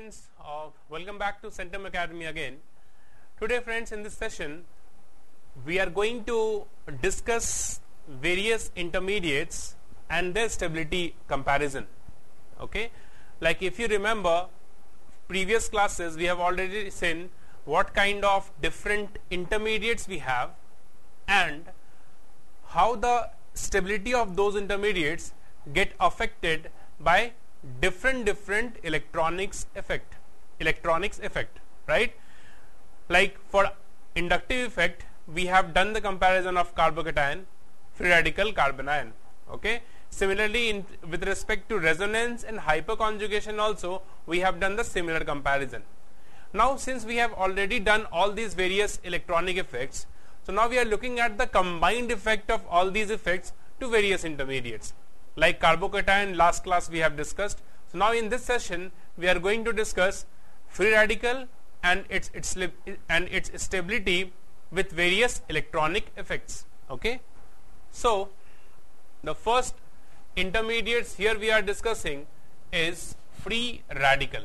friends, welcome back to CENTUM Academy again. Today friends, in this session we are going to discuss various intermediates and their stability comparison. Okay, like if you remember previous classes, we have already seen what kind of different intermediates we have and how the stability of those intermediates get affected by different electronics effect, right? Like for inductive effect, we have done the comparison of carbocation, free radical, carbon ion. Okay. Similarly, with respect to resonance and hyperconjugation also, we have done the similar comparison. Now, since we have already done all these various electronic effects, so now we are looking at the combined effect of all these effects to various intermediates. Like carbocation, last class we have discussed. So now in this session we are going to discuss free radical and its stability with various electronic effects. Okay. So the first intermediates here we are discussing is free radical.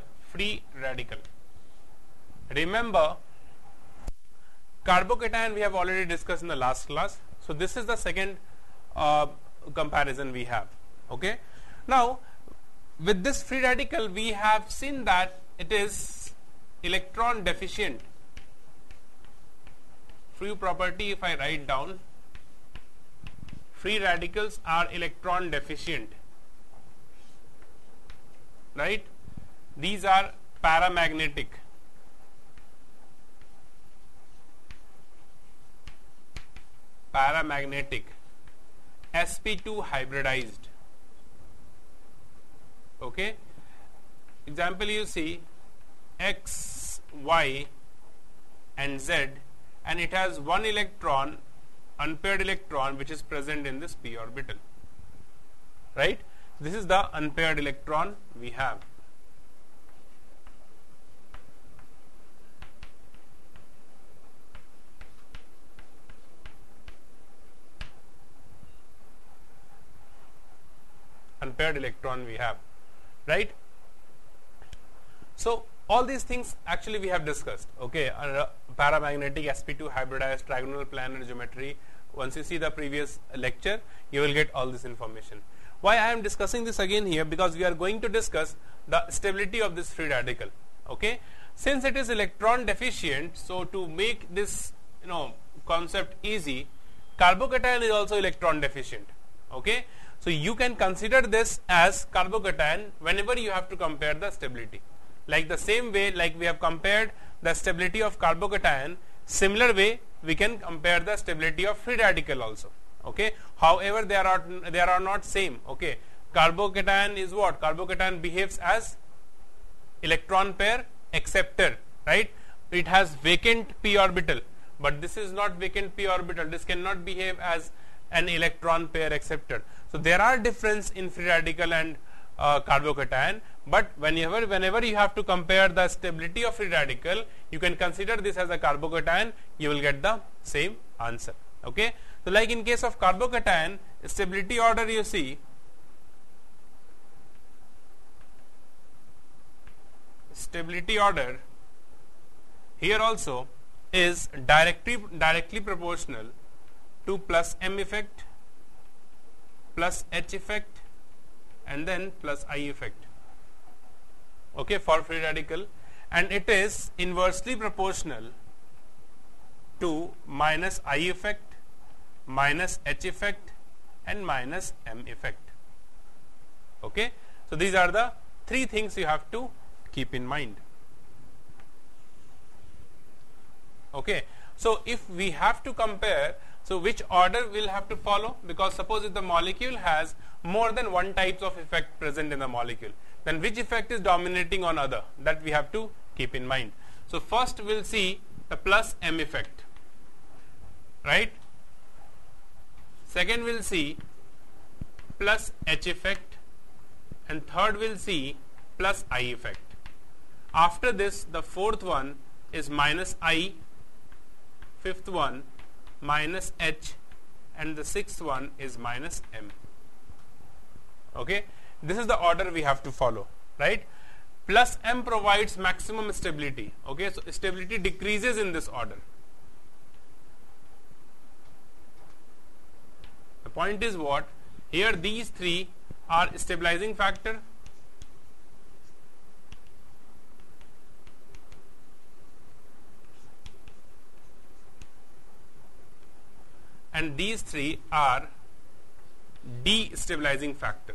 Remember, carbocation we have already discussed in the last class. So this is the second comparison we have. Okay. Now with this free radical we have seen that it is electron deficient. Free property, if I write down, free radicals are electron deficient, right? These are paramagnetic. sp2 hybridized. Okay. Example, you see X, Y and Z, and it has one electron, unpaired electron, which is present in this p orbital, right? This is the unpaired electron we have. Unpaired electron we have, right? So all these things actually we have discussed. Okay, paramagnetic, sp2 hybridized, trigonal planar geometry. Once you see the previous lecture, you will get all this information. Why I am discussing this again here? Because we are going to discuss the stability of this free radical. Okay, since it is electron deficient, so to make this concept easy, carbocation is also electron deficient. Okay, so you can consider this as carbocation whenever you have to compare the stability. Like the same way, like we have compared the stability of carbocation, similar way we can compare the stability of free radical also. Okay. However, they are not same. Okay. Carbocation is what? Carbocation behaves as electron pair acceptor, right? It has vacant p orbital, but this is not vacant p orbital. This cannot behave as an electron pair acceptor. So there are difference in free radical and carbocation, but whenever you have to compare the stability of free radical, you can consider this as a carbocation, you will get the same answer. Okay. So like in case of carbocation, stability order, you see stability order here also is directly proportional to plus M effect, plus H effect, and then plus I effect. Okay, for free radical, and it is inversely proportional to minus I effect, minus H effect, and minus M effect. Okay, so these are the three things you have to keep in mind. Okay, so if we have to compare, so which order will have to follow? Because suppose if the molecule has more than one types of effect present in the molecule, then which effect is dominating on other? That we have to keep in mind. So first we'll see the plus M effect, right? Second we'll see plus H effect, and third we'll see plus I effect. After this, the fourth one is minus I, fifth one minus H, and the sixth one is minus M. Okay, this is the order we have to follow, right? plus m provides maximum stability. Okay, so stability decreases in this order. The point is what? Here these three are stabilizing factor, and these three are destabilizing factor.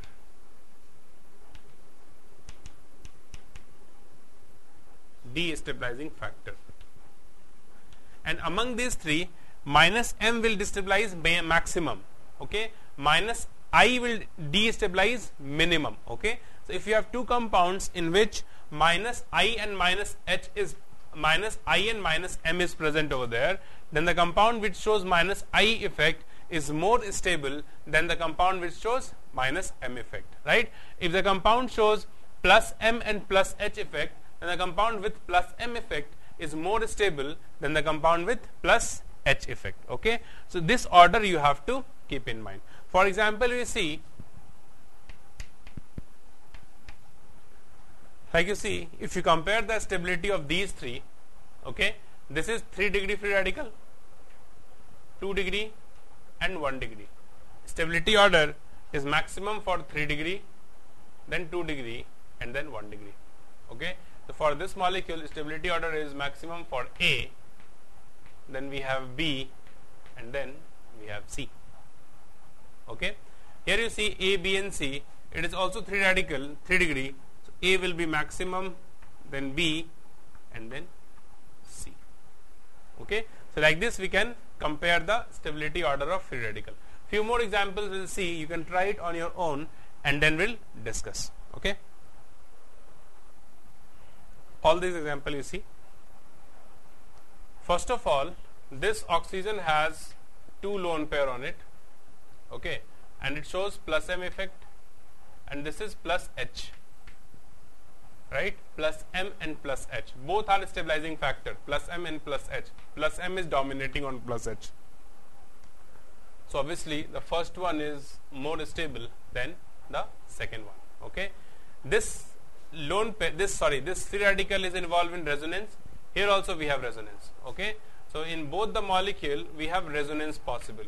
Destabilizing factor. And among these three, minus m will destabilize maximum. Okay, minus I will destabilize minimum. Okay, so if you have two compounds in which minus I and minus H is minus I and minus M is present over there, then the compound which shows minus I effect is more stable than the compound which shows minus M effect, right? If the compound shows plus M and plus H effect, then the compound with plus M effect is more stable than the compound with plus H effect. Okay, so this order you have to keep in mind. For example, we see, like you see, if you compare the stability of these three, okay, this is 3 degree free radical, 2 degree and 1 degree. Stability order is maximum for 3 degree, then 2 degree and then 1 degree. Okay, so for this molecule, stability order is maximum for A, then we have B, and then we have C. Okay, here you see A, B and C, it is also 3 radical, 3 degree, so A will be maximum, then B and then C. Okay, so like this we can compare the stability order of free radical. Few more examples we'll see, you can try it on your own and then we'll discuss. Okay, all these examples you see. First of all, this oxygen has 2 lone pair on it. Okay, and it shows plus M effect, and this is plus H, right? Plus M and plus H, both are stabilizing factor, plus M and plus H. Plus M is dominating on plus H. So obviously the first one is more stable than the second one. Okay, this lone pair, this free radical is involved in resonance. Here also we have resonance. Okay, so in both the molecule we have resonance possible.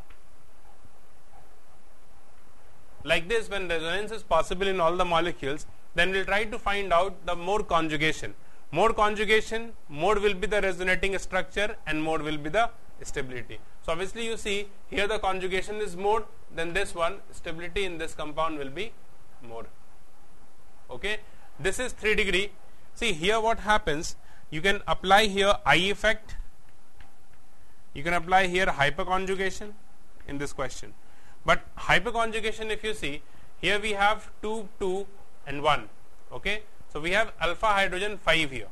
Like this, when resonance is possible in all the molecules, then we'll try to find out the more conjugation. More conjugation, more will be the resonating structure and more will be the stability. So obviously you see here the conjugation is more than this one, stability in this compound will be more. Okay, this is 3 degree. See here what happens, you can apply here I effect, you can apply here hyperconjugation in this question. But hyperconjugation, if you see, here we have 2, 2 and 1. Okay, so we have alpha hydrogen 5 here.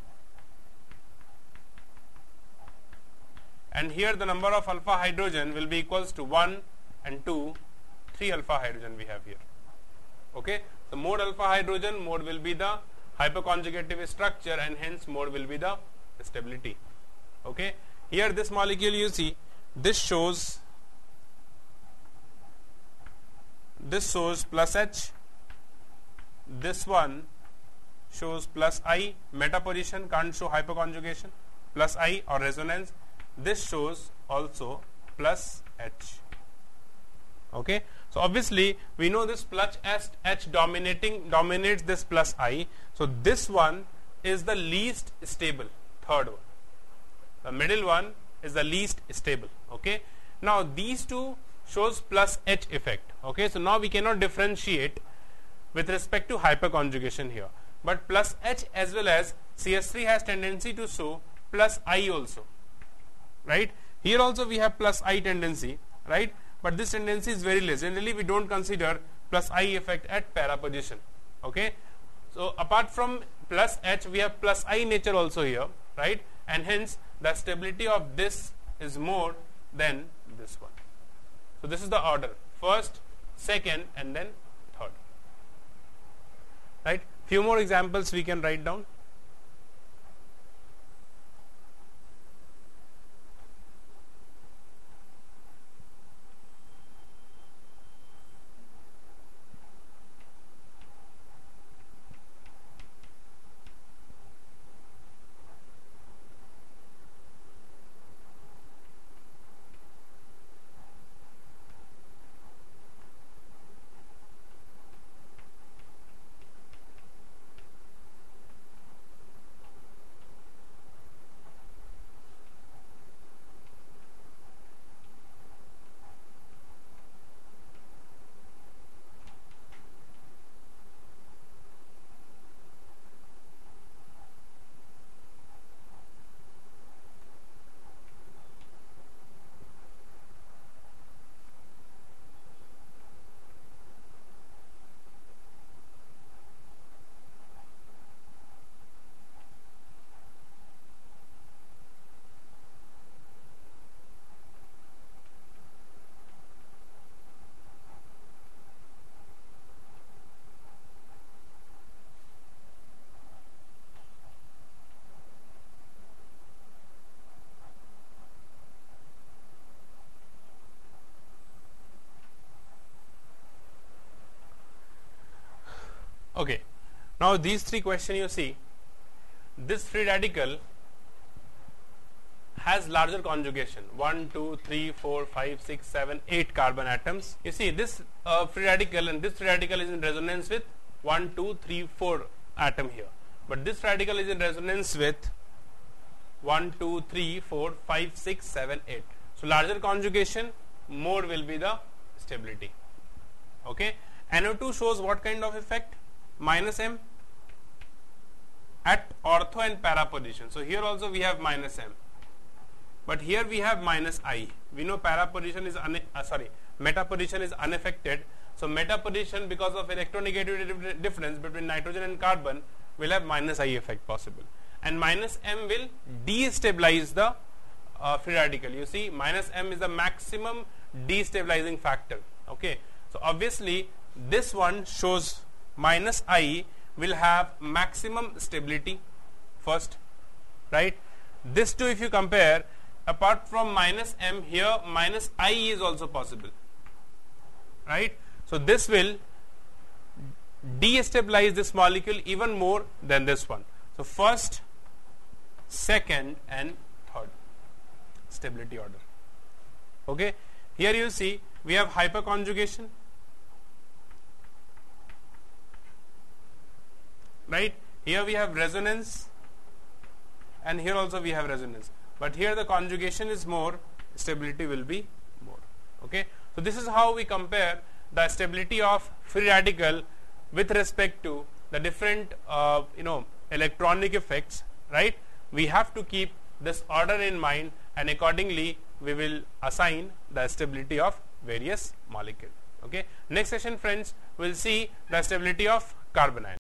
And here the number of alpha hydrogen will be equals to 1 and 2, 3 alpha hydrogen we have here. Okay, so more alpha hydrogen, more will be the hyperconjugative structure and hence more will be the stability. Okay, here this molecule you see, this shows plus H, this one shows plus I, meta position can't show hyperconjugation, plus I or resonance, this shows also plus H. Okay, so obviously we know this plus H dominates this plus I, so this one is the least stable, third one, the middle one is the least stable. Okay, now these two shows plus H effect. Okay, so now we cannot differentiate with respect to hyperconjugation here, but plus H as well as CS3 has tendency to show plus I also, right? Here also we have plus I tendency, right? But this tendency is very less. Generally we don't consider plus I effect at para position. Okay, so apart from plus H we have plus I nature also here, right? And hence the stability of this is more than this one. So this is the order, first, second and then third, right? Few more examples we can write down. Okay, now these three questions you see, this free radical has larger conjugation, 1, 2, 3, 4, 5, 6, 7, 8 carbon atoms. You see this free radical, and this free radical is in resonance with 1, 2, 3, 4 atom here, but this radical is in resonance with 1, 2, 3, 4, 5, 6, 7, 8. So larger conjugation, more will be the stability. Okay, NO2 shows what kind of effect? Minus M at ortho and para position. So here also we have minus M, but here we have minus I. We know para position is meta position is unaffected. So meta position, because of electronegativity difference between nitrogen and carbon, will have minus I effect possible, and minus M will destabilize the free radical. You see, minus M is the maximum destabilizing factor. Okay, so obviously this one shows minus I will have maximum stability first, right? This two, if you compare, apart from minus M, here minus I is also possible, right? So this will destabilize this molecule even more than this one. So first, second and third stability order. Okay, here you see we have hyperconjugation, right? Here we have resonance, and here also we have resonance, but here the conjugation is more, stability will be more. Okay, so this is how we compare the stability of free radical with respect to the different electronic effects, right? We have to keep this order in mind, and accordingly we will assign the stability of various molecules. Okay, next session friends, we'll see the stability of carbon ion.